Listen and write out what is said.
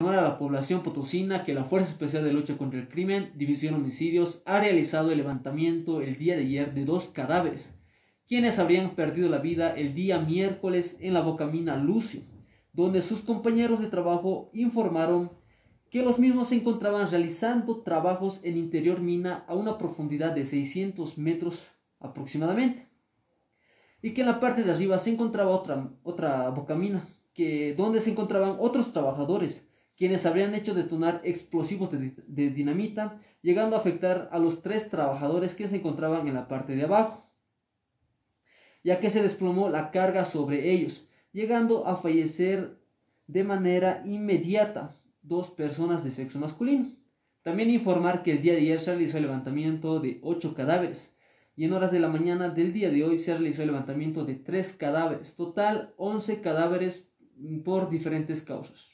A la población potosina que la Fuerza Especial de Lucha contra el Crimen, División Homicidios, ha realizado el levantamiento el día de ayer de 2 cadáveres, quienes habrían perdido la vida el día miércoles en la bocamina Lucio, donde sus compañeros de trabajo informaron que los mismos se encontraban realizando trabajos en interior mina a una profundidad de 600 metros aproximadamente, y que en la parte de arriba se encontraba otra bocamina, donde se encontraban otros trabajadores, quienes habrían hecho detonar explosivos de dinamita, llegando a afectar a los 3 trabajadores que se encontraban en la parte de abajo, ya que se desplomó la carga sobre ellos, llegando a fallecer de manera inmediata 2 personas de sexo masculino. También informar que el día de ayer se realizó el levantamiento de 8 cadáveres, y en horas de la mañana del día de hoy se realizó el levantamiento de 3 cadáveres, total 11 cadáveres por diferentes causas.